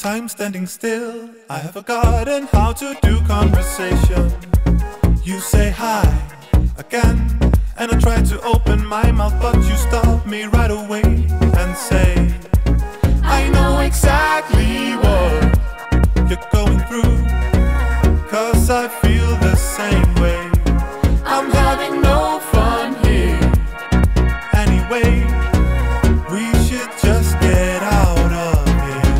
time standing still. I have forgotten how to do conversation. You say hi again, and I try to open my mouth, but you stop me right away and say, I know exactly what you're going through, 'cause I feel the same way. I'm having no fun here anyway. We should just get out of here.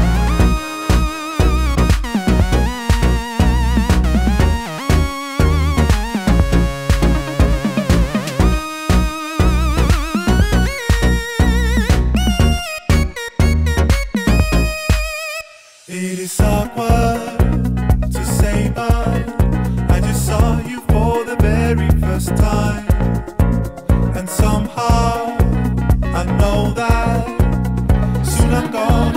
It is awkward to say bye. I just saw you for the very first time, and somehow I know that soon I'm gonna